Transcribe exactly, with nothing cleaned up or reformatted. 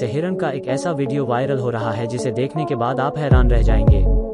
हिरण का एक ऐसा वीडियो वायरल हो रहा है जिसे देखने के बाद आप हैरान रह जाएंगे।